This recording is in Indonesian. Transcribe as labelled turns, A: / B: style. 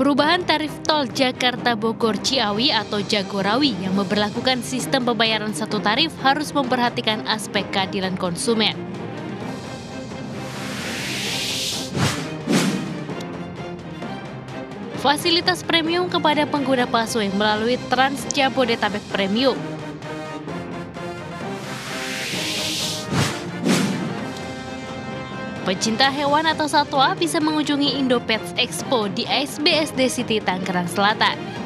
A: Perubahan tarif tol Jakarta-Bogor-Ciawi atau Jagorawi yang memberlakukan sistem pembayaran satu tarif harus memperhatikan aspek keadilan konsumen. Fasilitas premium kepada pengguna busway melalui Trans Jabodetabek Premium. Pecinta hewan atau satwa bisa mengunjungi Indo Pets Expo di ASBSD City Tangerang Selatan.